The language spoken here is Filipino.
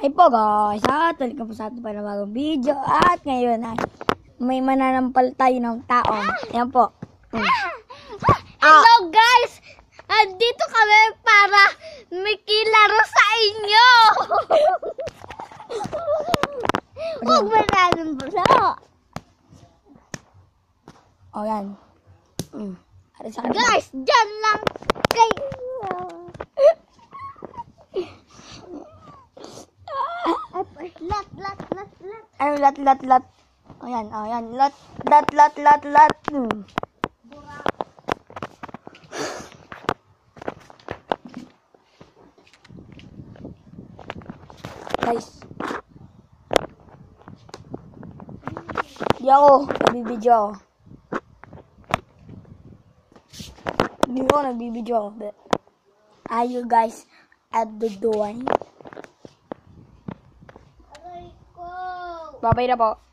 Hi po guys, at welcome po sa ating panibagong video. At ngayon ay may mananampal tayo ng tao. Ayan po. Hello guys! Andito kami para makilaro sa inyo! Huwag ba namin bro? O yan. Guys, dyan lang kayo! Ano lat. O yan. Lat. Guys. Di ako nagbibideo. Hindi ako nagbibideo. Are you guys at the door? Babay na po.